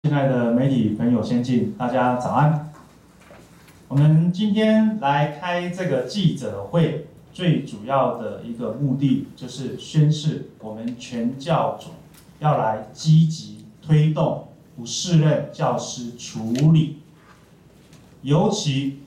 亲爱的媒体朋友先进，大家早安。我们今天来开这个记者会，最主要的一个目的就是宣示我们全教总要来积极推动不适任教师处理，尤其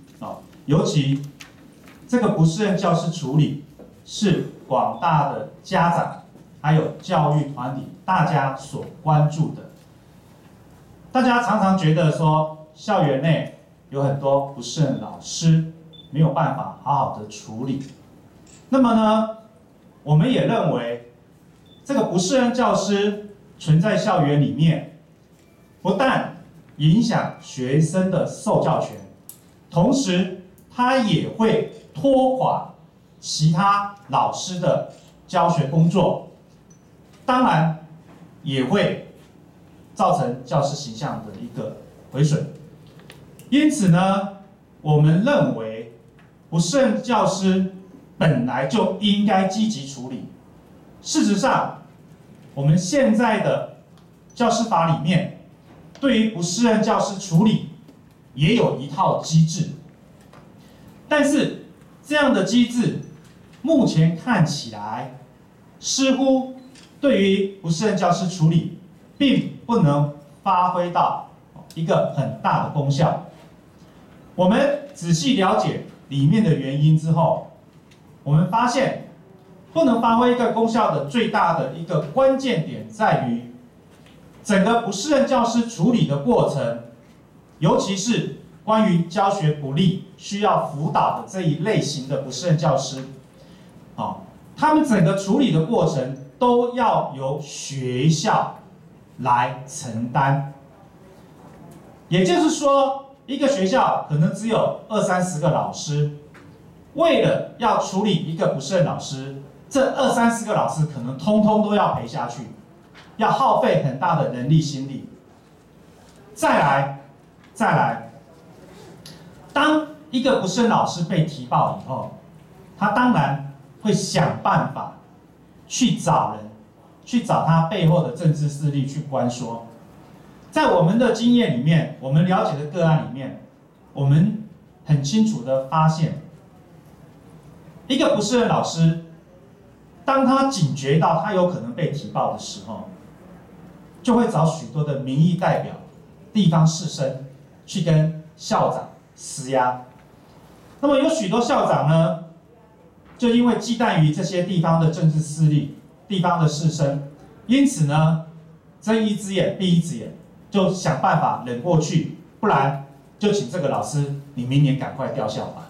这个不适任教师处理是广大的家长还有教育团体大家所关注的。大家常常觉得说，校园内有很多不适任老师没有办法好好的处理。那么呢，我们也认为，这个不适任教师存在校园里面，不但影响学生的受教权，同时它也会拖垮其他老师的教学工作，当然也会造成教师形象的一个毁损。因此呢，我们认为不适任教师本来就应该积极处理。事实上，我们现在的教师法里面，对于不适任教师处理也有一套机制，但是这样的机制目前看起来似乎对于不适任教师处理并不能发挥到一个很大的功效。我们仔细了解里面的原因之后，我们发现不能发挥一个功效的最大的一个关键点在于，整个不适任教师处理的过程，尤其是关于教学不力、需要辅导的这一类型的不适任教师，他们整个处理的过程都要由学校来承担。也就是说，一个学校可能只有20-30个老师，为了要处理一个不适任老师，这20-30个老师可能通通都要陪下去，要耗费很大的人力心力。再来，当一个不适任老师被提报以后，他当然会想办法去找人，去找他背后的政治势力去关说。在我们的经验里面，我们了解的个案里面，我们很清楚的发现，一个不适任老师，当他警觉到他有可能被提报的时候，就会找许多的民意代表、地方士绅去跟校长施压。那么有许多校长呢，就因为忌惮于这些地方的政治势力、地方的士绅，因此呢，睁一只眼闭一只眼，就想办法忍过去，不然就请这个老师你明年赶快调校吧。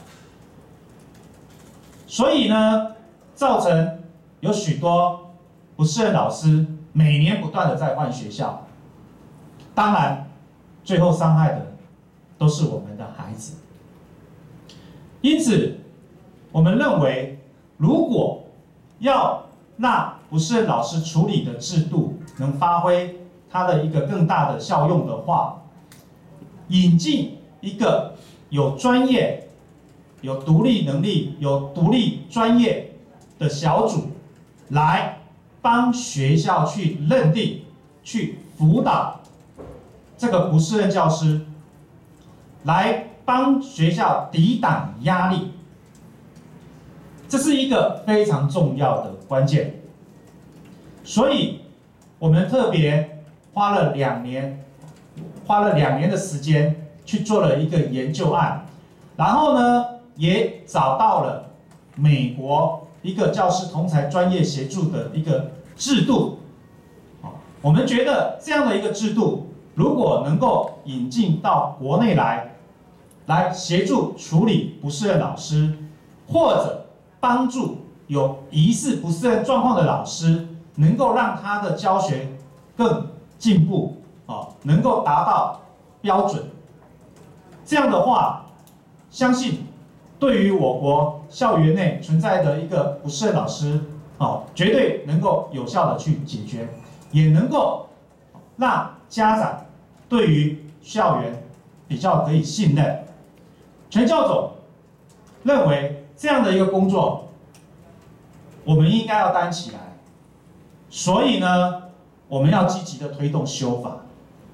所以呢，造成有许多不适任老师每年不断的在换学校，当然最后伤害的都是我们的孩子。因此，我们认为，如果要让不适任老师处理的制度能发挥它的一个更大的效用的话，引进一个有专业、有独立能力、有独立专业的小组，来帮学校去认定、去辅导这个不适任教师，来帮学校抵挡压力，这是一个非常重要的关键。所以，我们特别花了2年的时间去做了一个研究案，然后呢，也找到了美国一个教师同才专业协助的一个制度。我们觉得这样的一个制度，如果能够引进到国内来协助处理不适任老师，或者帮助有疑似不适任状况的老师，能够让他的教学更进步，能够达到标准。这样的话，相信对于我国校园内存在的一个不适任老师，绝对能够有效的去解决，也能够让家长对于校园比较可以信任。全教总认为这样的一个工作，我们应该要担起来，所以呢，我们要积极的推动修法。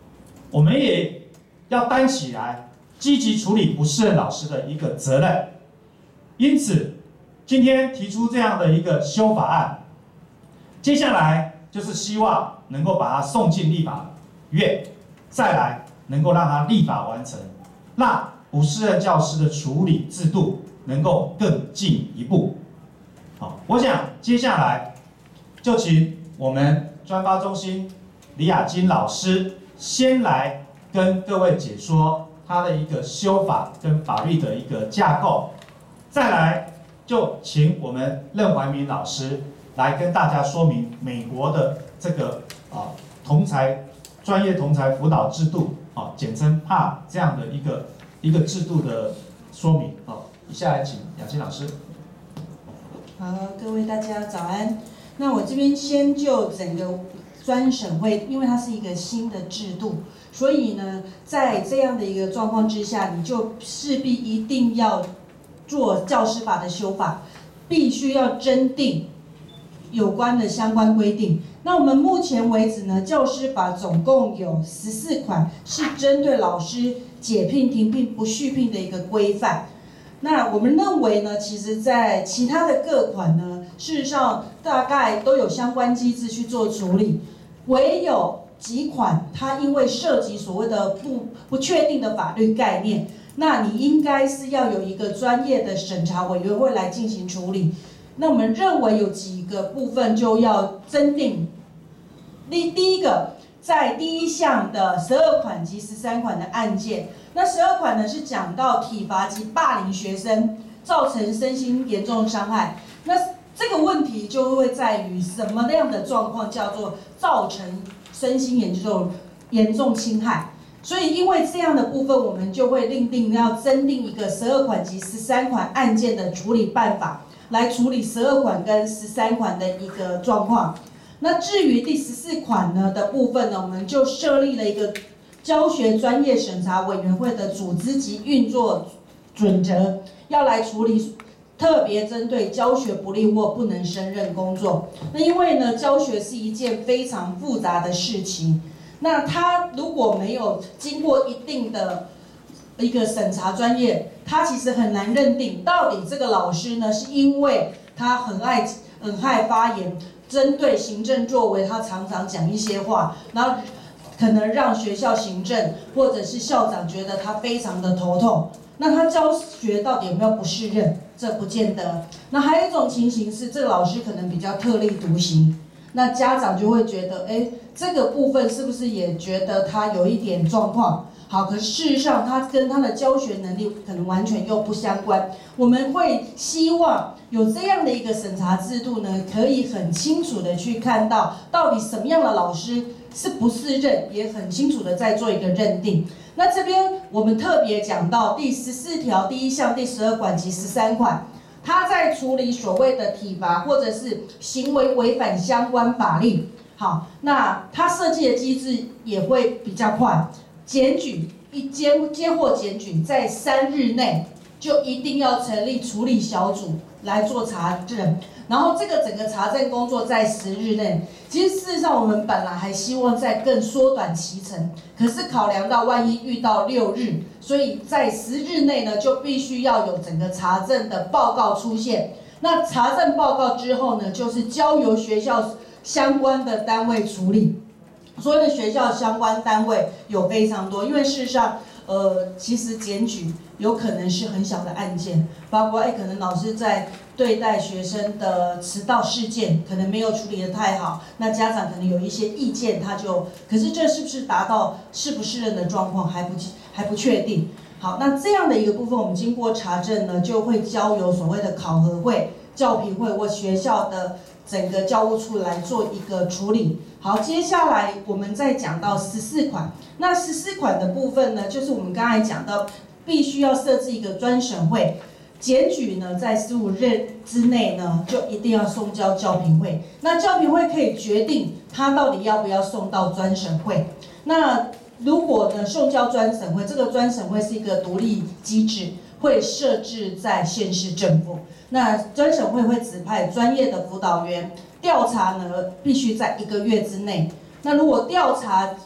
我们也要担起来积极处理不适任老师的一个责任。因此，今天提出这样的一个修法案，接下来就是希望能够把它送进立法院，再来能够让它立法完成，让不适任教师的处理制度能够更进一步。好，我想接下来就请我们专发中心李雅金老师先来跟各位解说他的一个修法跟法律的一个架构，再来就请我们任怀民老师来跟大家说明美国的这个专业同才辅导制度简称 PAR 这样的一个制度的说明。以下来请雅金老师。 好，各位大家早安。那我这边先就整个专审会，因为它是一个新的制度，所以呢，在这样的一个状况之下，你就势必一定要做教师法的修法，必须要增订有关的相关规定。那我们目前为止呢，教师法总共有14款，是针对老师解聘、停聘、不续聘的一个规范。那我们认为呢，其实在其他的各款呢，事实上大概都有相关机制去做处理，唯有几款它因为涉及所谓的不确定的法律概念，那你应该是要有一个专业的审查委员会来进行处理。那我们认为有几个部分就要增订。第一个，在第一项的12款及13款的案件，那12款呢是讲到体罚及霸凌学生，造成身心严重伤害。那这个问题就会在于什么样的状况叫做造成身心严重侵害？所以因为这样的部分，我们就会另定要增订一个12款及13款案件的处理办法，来处理12款跟13款的一个状况。那至于第14款呢的部分呢，我们就设立了一个教学专业审查委员会的组织及运作准则，要来处理特别针对教学不力或不能胜任工作。那因为呢，教学是一件非常复杂的事情，那他如果没有经过一定的一个审查专业，他其实很难认定到底这个老师呢是因为他很爱发言，针对行政作为，他常常讲一些话，然后可能让学校行政或者是校长觉得他非常的头痛。那他教学到底有没有不适任？这不见得。那还有一种情形是，这个老师可能比较特立独行，那家长就会觉得，这个部分是不是也觉得他有一点状况？好，可是事实上他跟他的教学能力可能完全又不相关。我们会希望有这样的一个审查制度呢，可以很清楚的去看到到底什么样的老师是不适任，也很清楚的在做一个认定。那这边我们特别讲到第14条第1项第12款及13款，他在处理所谓的体罚或者是行为违反相关法律。好，那他设计的机制也会比较快。检举接获检举，在3日内就一定要成立处理小组来做查证，然后这个整个查证工作在10日内。其实事实上我们本来还希望再更缩短期程，可是考量到万一遇到6日，所以在10日内呢就必须要有整个查证的报告出现。那查证报告之后呢，就是交由学校相关的单位处理。所谓的学校相关单位有非常多，因为事实上，其实检举有可能是很小的案件，包括可能老师在对待学生的迟到事件，可能没有处理得太好，那家长可能有一些意见，可是这是不是达到适不适任的状况还不确定。好，那这样的一个部分，我们经过查证呢，就会交由所谓的考核会、教评会或学校的整个教务处来做一个处理。好，接下来我们再讲到14款。那14款的部分呢，就是我们刚才讲到，必须要设置一个专审会，检举呢在15日之内呢，就一定要送交教评会。那教评会可以决定他到底要不要送到专审会。那如果呢送交专审会，这个专审会是一个独立机制，会设置在县市政府。那专审会会指派专业的辅导员，调查呢必须在1个月之内。那如果调查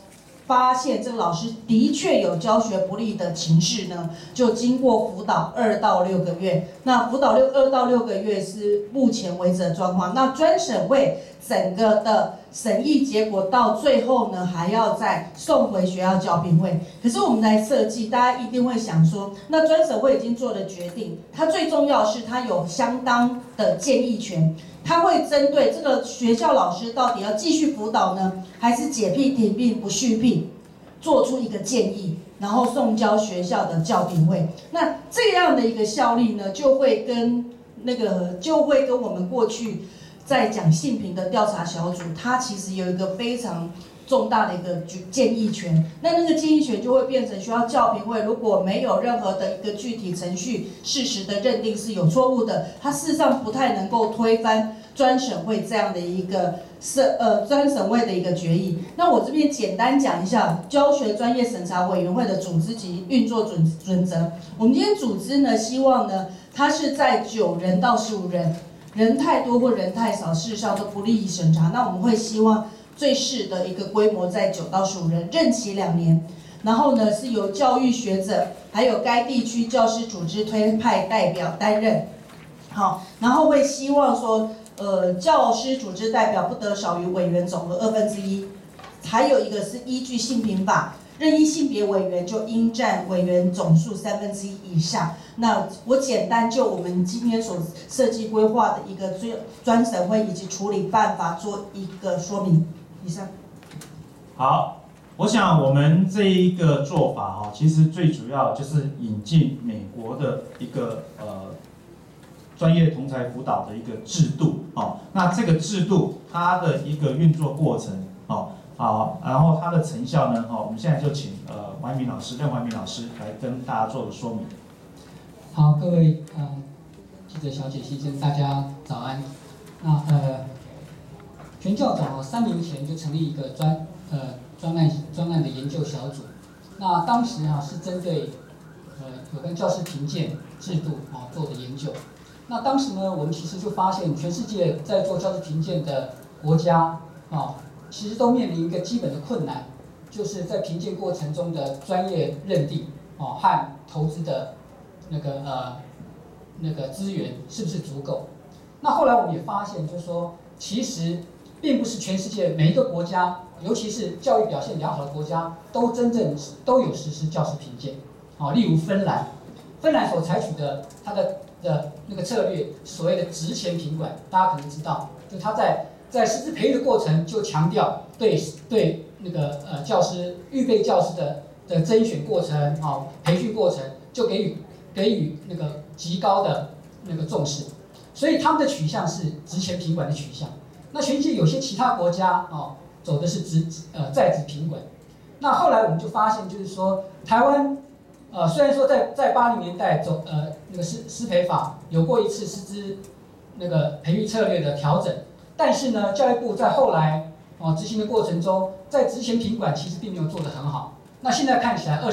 发现这个老师的确有教学不力的情势呢，就经过辅导2到6个月。那辅导2到6个月是目前为止的状况。那专审会整个的审议结果到最后呢，还要再送回学校教评会。可是我们来设计，大家一定会想说，那专审会已经做了决定，它最重要的是它有相当的建议权。他会针对这个学校老师到底要继续辅导呢，还是解聘、停聘、不续聘，做出一个建议，然后送交学校的教评会。那这样的一个效力呢，就会跟我们过去在讲性平的调查小组，它其实有一个非常重大的一个建议权。那个建议权就会变成学校教评会如果没有任何的一个具体程序事实的认定是有错误的，它事实上不太能够推翻专审会这样的一个专审会的一个决议。那我这边简单讲一下教学专业审查委员会的组织及运作准则。我们今天组织呢，希望呢，它是在9人到15人，人太多或人太少，事实上都不利于审查。那我们会希望最适的一个规模在9到15人，任期2年。然后呢，是由教育学者还有该地区教师组织推派代表担任。好，然后会希望说，教师组织代表不得少于委员总和1/2。还有一个是依据性平法，任意性别委员就应占委员总数1/3以上。那我简单就我们今天所设计规划的一个专审会以及处理办法做一个说明。以上。 好，我想我们这一个做法哈，其实最主要就是引进美国的一个专业同才辅导的一个制度哦。那这个制度它的一个运作过程哦，好，然后它的成效呢，我们现在就请任怀民老师来跟大家做个说明。 好，各位记者小姐先生，大家早安。那全教总3年前就成立一个专案的研究小组。那当时是针对有关教师评鉴制度做的研究。那当时呢，我们其实就发现，全世界在做教师评鉴的国家其实都面临一个基本的困难，就是在评鉴过程中的专业认定和投资的那个资源是不是足够？那后来我们也发现，就是说，其实并不是全世界每一个国家，尤其是教育表现良好的国家，都有实施教师评鉴。例如芬兰所采取的它的那个策略，所谓的职前评管，大家可能知道，就他在师资培育的过程就强调对那个教师预备教师的甄选过程培训过程就给予那个极高的那个重视，所以他们的取向是职前评管的取向。那全世界有些其他国家走的是在职评管。那后来我们就发现，就是说台湾虽然说在80年代那个师培法有过一次师资那个培育策略的调整，但是呢，教育部在后来执行的过程中，在职前评管其实并没有做得很好。那现在看起来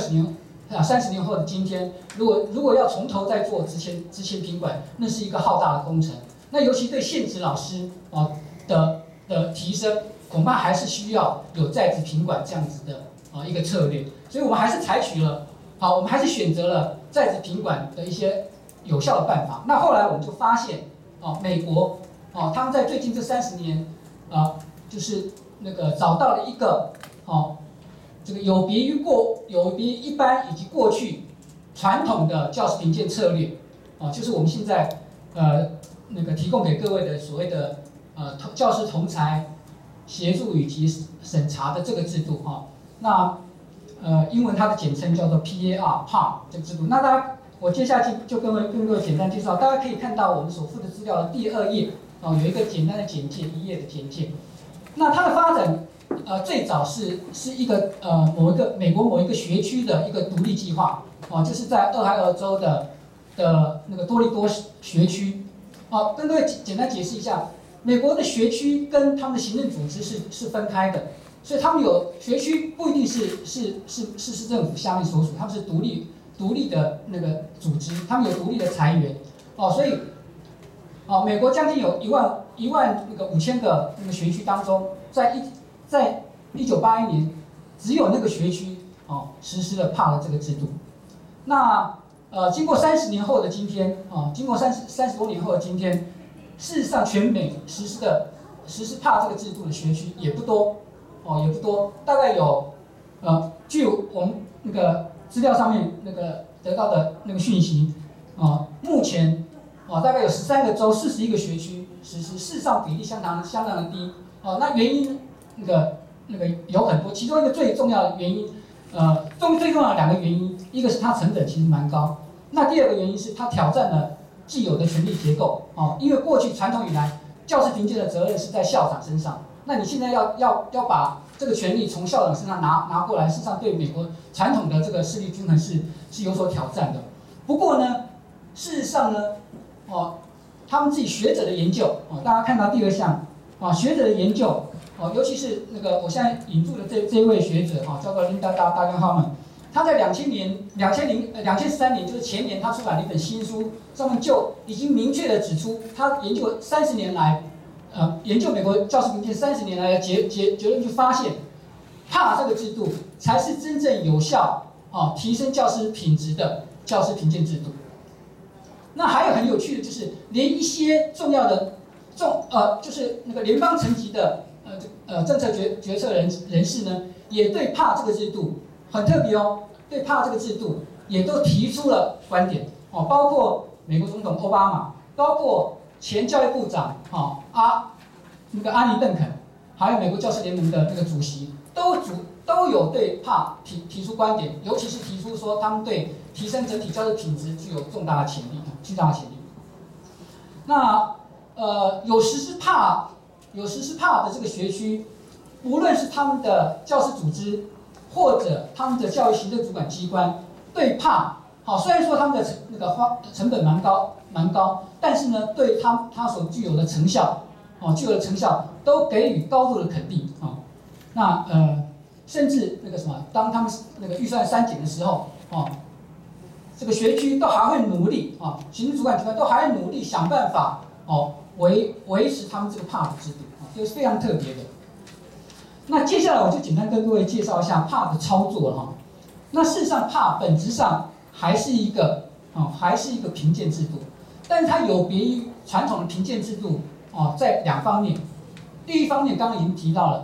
30年后的今天，如果要从头再做职前评管，那是一个浩大的工程。那尤其对现职老师的提升，恐怕还是需要有在职评管这样子的一个策略。所以我们还是我们还是选择了在职评管的一些有效的办法。那后来我们就发现，美国他们在最近这30年，就是那个找到了一个这个有别于一般以及过去传统的教师评鉴策略，就是我们现在那个提供给各位的所谓的教师同才协助以及审查的这个制度那英文它的简称叫做 PAR 这个制度。那我接下去就跟各位简单介绍，大家可以看到我们所附的资料的第2页有一个简单的简介，1页的简介。那它的发展最早是一个美国某一个学区的一个独立计划就是在俄亥俄州的那个多利多学区跟各位简单解释一下，美国的学区跟他们的行政组织是分开的，所以他们有学区不一定是市政府下面所属，他们是独立的那个组织，他们有独立的裁员所以美国将近有1万那个5000个那个学区当中，在1981年只有那个学区实施了帕的这个制度。那经过30年后的今天经过30多年后的今天，事实上全美实施帕这个制度的学区也不多也不多，大概有据我们那个资料上面那个得到的那个讯息目前大概有13个州41个学区实施，事实上比例相当的低那原因那个有很多，其中一个最重要的原因最重要的2个原因，一个是它成本其实蛮高，那第2个原因是它挑战了既有的权力结构因为过去传统以来教师评鉴的责任是在校长身上，那你现在要把这个权利从校长身上拿过来，事实上对美国传统的这个势力均衡是有所挑战的。不过呢，事实上呢他们自己学者的研究大家看到第2项学者的研究尤其是那个我现在引注的这位学者叫做 Linda Dagenham， 他在2013年，就是前年，他出版了一本新书，上面就已经明确的指出，他研究30年来，研究美国教师评鉴30年来的结论，就发现，帕这个制度才是真正有效提升教师品质的教师评鉴制度。那还有很有趣的就是，连一些重要的就是那个联邦层级的政策决策人士呢，也对帕这个制度很特别对帕这个制度也都提出了观点包括美国总统奥巴马，包括前教育部长阿尼邓肯，还有美国教师联盟的那个主席，都有对帕提出观点，尤其是提出说他们对提升整体教师品质具有巨大的潜力。那有实施帕的这个学区，无论是他们的教师组织，或者他们的教育行政主管机关对帕虽然说他们的那个成本蛮高，但是呢，对他所具有的成效都给予高度的肯定那甚至那个什么，当他们那个预算删减的时候这个学区都还会努力行政主管机关都还会努力想办法维持他们这个帕的制度这是非常特别的。那接下来我就简单跟各位介绍一下帕的操作那事实上帕本质上还是一个评鉴制度，但是它有别于传统的评鉴制度在2方面。第一方面刚刚已经提到了，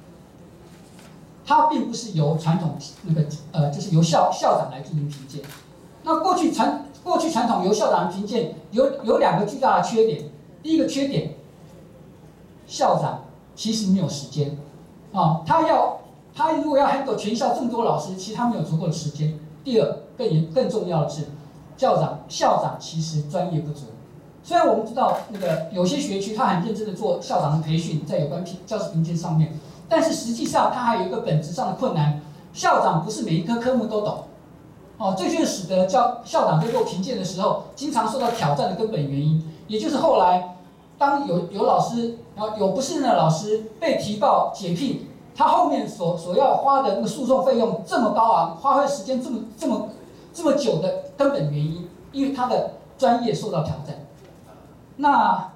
它并不是由传统就是由校长来进行评鉴。那过去传统由校长评鉴有2个巨大的缺点。第一个缺点，校长其实没有时间他如果要 handle 全校这么多老师，其实他没有足够的时间。第二，更重要的是，校长其实专业不足。虽然我们知道那个有些学区他很认真的做校长的培训，在有关教师评鉴上面，但是实际上他还有一个本质上的困难，校长不是每一科科目都懂这就使得校长在做评鉴的时候，经常受到挑战的根本原因。也就是后来，当有老师，有不适任的老师被提报解聘，他后面所要花的那个诉讼费用这么高昂，花费时间这么久的根本原因，因为他的专业受到挑战。那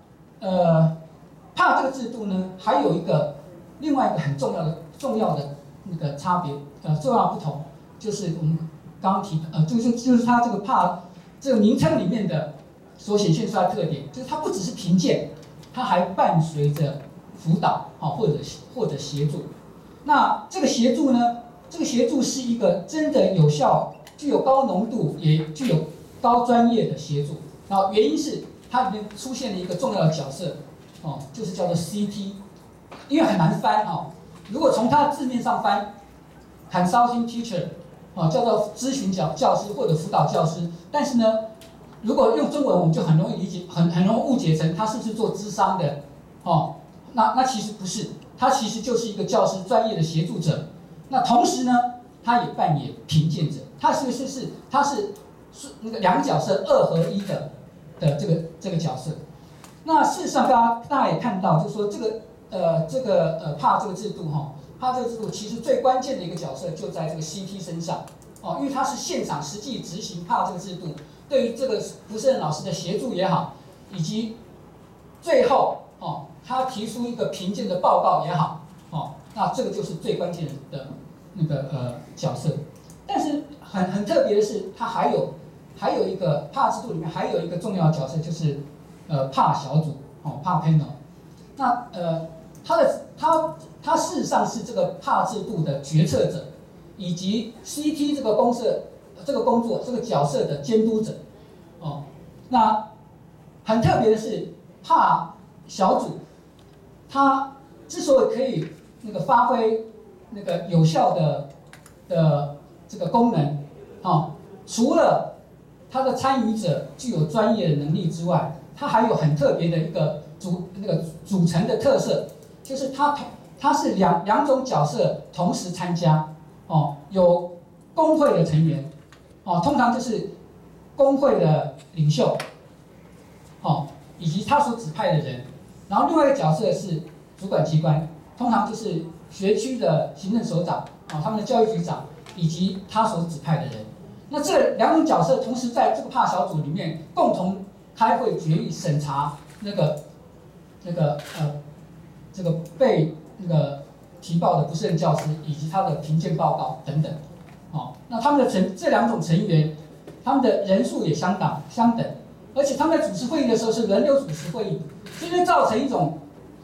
帕这个制度呢，还有另外一个很重要的那个差别，重要的不同，就是我们刚刚提的，就是它这个帕这个名称里面的所显现出来的特点，就是它不只是评鉴，它还伴随着辅导或者协助。那这个协助呢，这个协助是一个真的有效、具有高浓度也具有高专业的协助。然后原因是它里面出现了一个重要的角色就是叫做 CT， 因为很难翻如果从它的字面上翻 consulting teacher 叫做咨询教师或者辅导教师，但是呢，如果用中文我们就很容易理解，很容易误解成他是不是做諮商的那其实不是，他其实就是一个教师专业的协助者。那同时呢，他也扮演评鉴者，他是那个2个角色2合1的这个角色。那事实上，大家也看到，就是说帕这个制度帕这个制度其实最关键的一个角色就在这个 CT 身上因为它是现场实际执行帕这个制度，对于这个不适任老师的协助也好，以及最后他提出一个评鉴的报告也好那这个就是最关键的角色。但是很特别的是，它还有一个帕制度里面还有一个重要的角色，就是帕小组帕 panel。那它事实上是这个帕制度的决策者，以及 CT 这个工作这个角色的监督者。那很特别的是，帕小组它之所以可以发挥有效的这个功能，除了它的参与者具有专业的能力之外，它还有很特别的一个组成的特色，就是它是两种角色同时参加，有工会的成员，通常就是工会的领袖，以及他所指派的人，然后另外一个角色是主管机关，通常就是学区的行政首长，他们的教育局长以及他所指派的人。那这两种角色同时在这个帕小组里面共同开会决议审查这个被提报的不胜任教师以及他的评鉴报告等等。那他们的这两种成员，他们的人数也相等，而且他们在主持会议的时候是轮流主持会议，所以就造成一种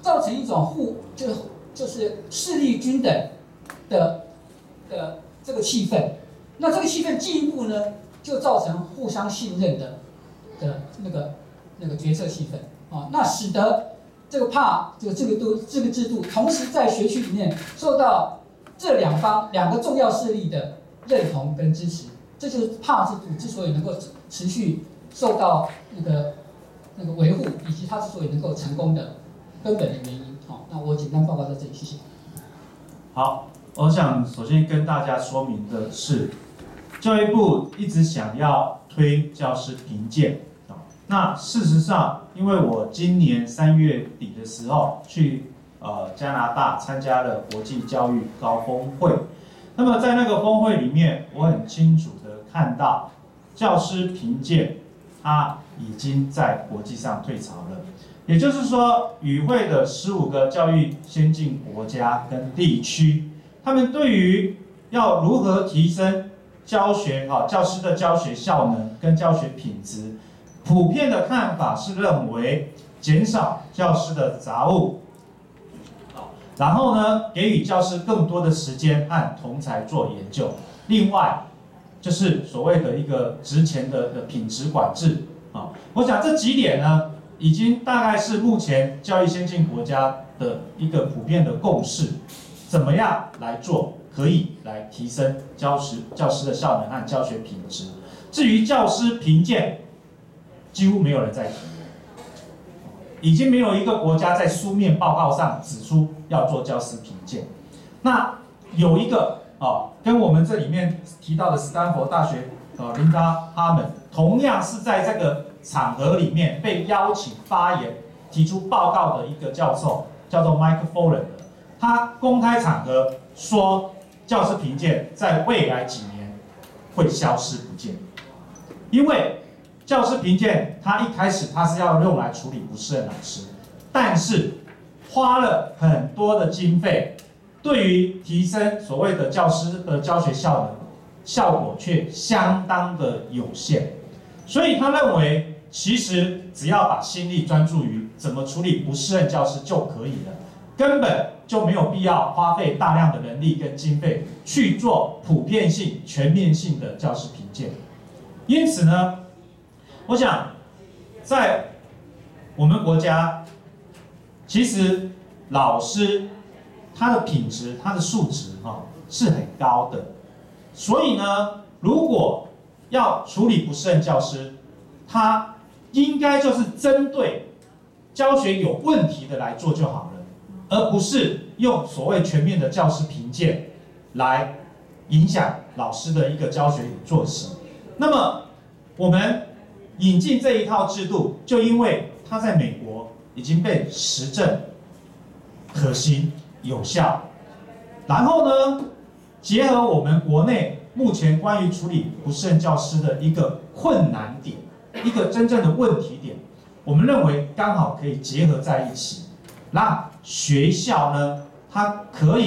就是势力均等的这个气氛。那这个气氛进一步呢，就造成互相信任的那个决策气氛那使得这个帕这个制度，同时在学区里面受到这两个重要势力的认同跟支持，这就是帕制度之所以能够持续受到那个维护，以及它之所以能够成功的根本的原因。那我简单报告到这里，谢谢。 好，我想首先跟大家说明的是，教育部一直想要推教师评鉴。那事实上，因为我今年3月底的时候去加拿大参加了国际教育高峰会，那么在那个峰会里面，我很清楚的看到，教师评鉴它已经在国际上退潮了。也就是说，与会的15个教育先进国家跟地区，他们对于要如何提升教师的教学效能跟教学品质，普遍的看法是认为减少教师的杂物，然后呢，给予教师更多的时间和同才做研究。另外，就是所谓的一个职前的品质管制我想这几点呢，已经大概是目前教育先进国家的一个普遍的共识。怎么样来做，可以来提升教师的效能和教学品质。至于教师评鉴，几乎没有人在提，已经没有一个国家在书面报告上指出要做教师评鉴。那有一个跟我们这里面提到的斯坦福大学琳达哈门，同样是在这个场合里面被邀请发言、提出报告的一个教授，叫做 Mike Folland。他公开场合说，教师评鉴在未来几年会消失不见，因为教师评鉴它一开始它是要用来处理不适任老师，但是花了很多的经费，对于提升所谓的教师的教学效能，效果却相当的有限。所以他认为，其实只要把心力专注于怎么处理不适任教师就可以了，根本就没有必要花费大量的人力跟经费去做普遍性、全面性的教师评鉴。因此呢，我想在我们国家，其实老师他的品质、他的素质是很高的。所以呢，如果要处理不适任教师，他应该就是针对教学有问题的来做就好了，而不是用所谓全面的教师评鉴来影响老师的一个教学与作息。那么我们引进这一套制度，就因为它在美国已经被实证可行有效，然后呢，结合我们国内目前关于处理不适任教师的一个困难点，一个真正的问题点，我们认为刚好可以结合在一起，让学校呢，它可以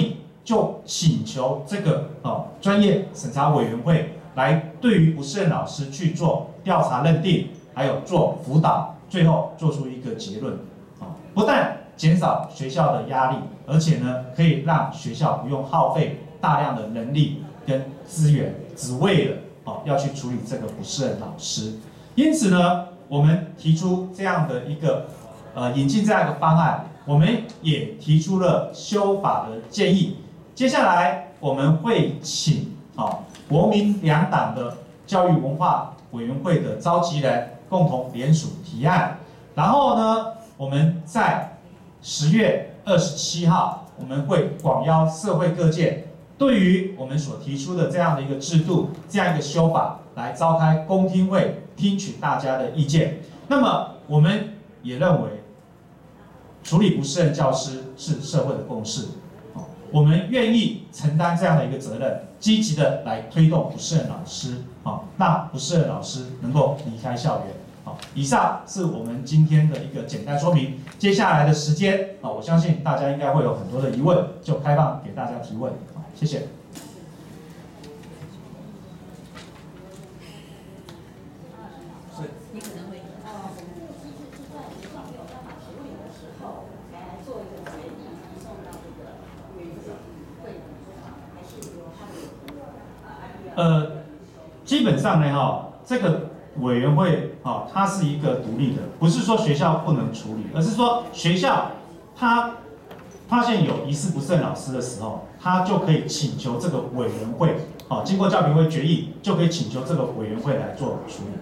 就请求这个专业审查委员会来对于不适任老师去做调查认定，还有做辅导，最后做出一个结论。不但减少学校的压力，而且呢，可以让学校不用耗费大量的人力跟资源，只为了要去处理这个不适任老师。因此呢，我们提出这样的一个引进这样一个方案，我们也提出了修法的建议。接下来我们会请国民两党的教育文化委员会的召集人共同联署提案，然后呢，我们在10月27号，我们会广邀社会各界，对于我们所提出的这样的一个制度、这样一个修法，来召开公听会，听取大家的意见。那么，我们也认为，处理不适任教师是社会的共识，我们愿意承担这样的一个责任，积极的来推动不适任老师，让不适任老师能够离开校园。以上是我们今天的一个简单说明。接下来的时间我相信大家应该会有很多的疑问，就开放给大家提问。谢谢。 你可能会基本上呢，这个委员会它是一个独立的，不是说学校不能处理，而是说学校它发现有疑似不适任老师的时候，它就可以请求这个委员会，经过教评会决议，就可以请求这个委员会来做处理。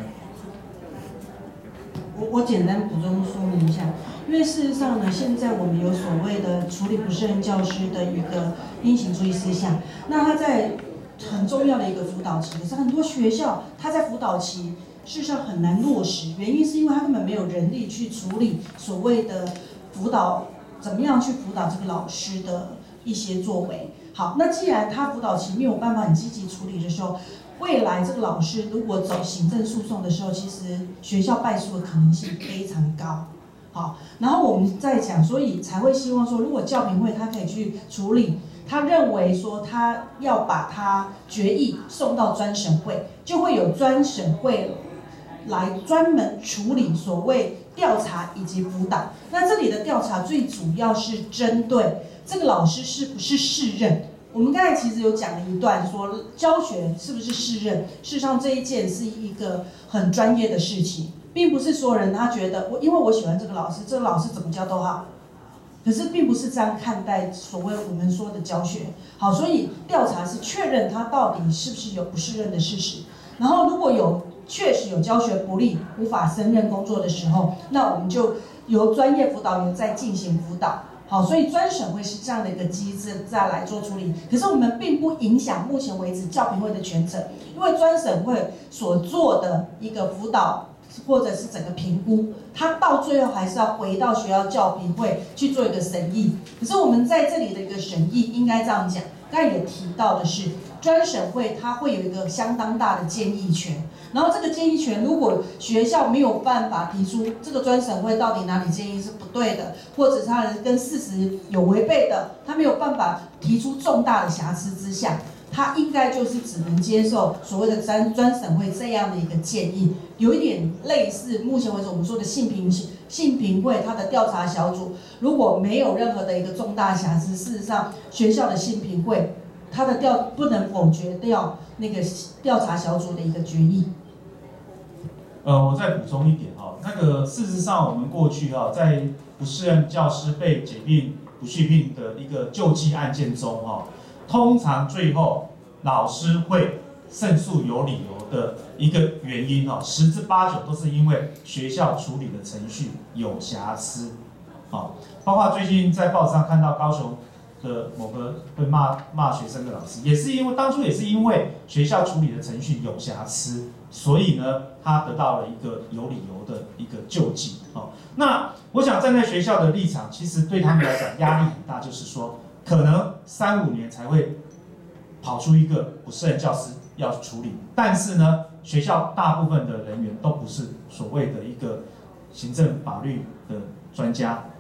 我简单补充说明一下，因为事实上呢，现在我们有所谓的处理不适任教师的一个应行注意事项，那他在很重要的一个辅导期，可是很多学校他在辅导期事实上很难落实，原因是因为他根本没有人力去处理所谓的辅导，怎么样去辅导这个老师的一些作为。好，那既然他辅导期没有办法很积极处理的时候，未来这个老师如果走行政诉讼的时候，其实学校败诉的可能性非常高。好，然后我们再讲，所以才会希望说，如果教评会他可以去处理，他认为说他要把他决议送到专审会，就会有专审会来专门处理所谓调查以及辅导。那这里的调查最主要是针对这个老师是不是适任。我们刚才其实有讲了一段，说教学是不是适任，事实上这一件是一个很专业的事情，并不是所有人他觉得因为我喜欢这个老师，这个老师怎么教都好，可是并不是这样看待所谓我们说的教学。好，所以调查是确认他到底是不是有不适任的事实，然后如果有确实有教学不力、无法胜任工作的时候，那我们就由专业辅导员再进行辅导。好，所以专审会是这样的一个机制再来做处理，可是我们并不影响目前为止教评会的权责，因为专审会所做的一个辅导或者是整个评估，它到最后还是要回到学校教评会去做一个审议。可是我们在这里的一个审议应该这样讲，刚才也提到的是，专审会它会有一个相当大的建议权。然后这个建议权，如果学校没有办法提出这个专审会到底哪里建议是不对的，或者是他跟事实有违背的，他没有办法提出重大的瑕疵之下，他应该就是只能接受所谓的专审会这样的一个建议，有一点类似目前为止我们说的性评会它的调查小组，如果没有任何的一个重大瑕疵，事实上学校的性评会它的不能否决掉那个调查小组的一个决议。 我再补充一点那个事实上我们过去在不适任教师被解聘不续聘的一个救济案件中通常最后老师会胜诉有理由的一个原因10之8、9都是因为学校处理的程序有瑕疵包括最近在报纸上看到高雄的某个会骂学生的老师，也是因为当初也是因为学校处理的程序有瑕疵，所以呢，他得到了一个有理由的一个救济那我想站在学校的立场，其实对他们来讲压力很大，就是说可能3、5年才会跑出一个不适任教师要处理，但是呢，学校大部分的人员都不是所谓的一个行政法律的专家